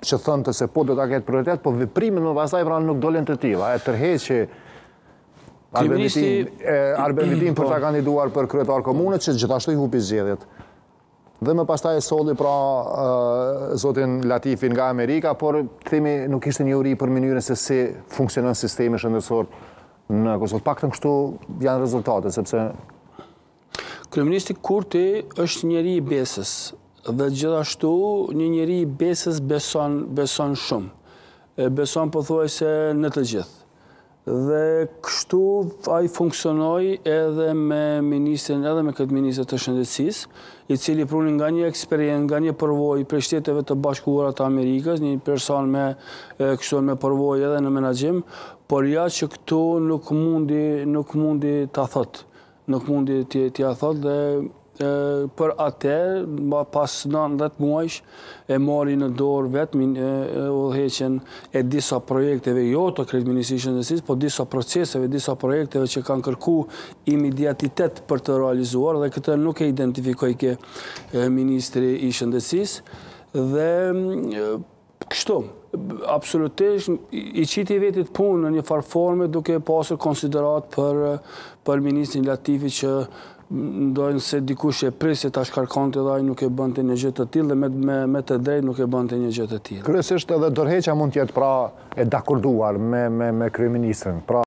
që thënë se po do ta ketë prioritet, po veprimet më pastaj pra nuk dolën të tilla. E tërheqi Arben Vitin për ta kandiduar për kryetar komune, që gjithashtu i hupi zgjedhjet. Dhe më pastaj e solli pra zotin Latifin nga Amerika, por themi nuk ishte një uri për mënyrën se si funksionon sistemi shëndetësor në Kosovë. Paktën kështu janë rezultatet, sepse Kryeministri Kurti është njeri i besës dhe gjithashtu një njeri i besës beson shumë. Beson pothuajse në të gjithë. Dhe kështu ai funksionoi edhe me ministrin, edhe me këtë ministër të shëndetësisë, i cili pruni nga një eksperiencë, nga një përvojë prej Shteteve të Bashkuara të Amerikës, një person me përvojë edhe në menaxhim, por ja që këtu nuk mundi ta thotë. Nuk mundi t'ja thotë dhe për atë, pas 19 muajsh, e mori në dorë vetë udhëheqjen e disa projekteve, jo të Kryeministrisë së Shëndetësisë, po disa proceseve, disa projekteve që kanë kërku imediatitet për të realizuar, dhe këtë nuk e identifikoi ke Ministri i Shëndetësisë. Dhe kështu, absolutisht i qiti vetit punë në një farë forme duke pasur konsiderat për Ministrin Latifi që ndojnë se dikush e prisje ta shkarkonte dhe ai nuk e bënte një gjë të tillë dhe me të drejtë nuk e bënte një gjë të tillë. Kryesisht edhe dorëheqja mund të jetë pra e dakorduar me kryeministrin.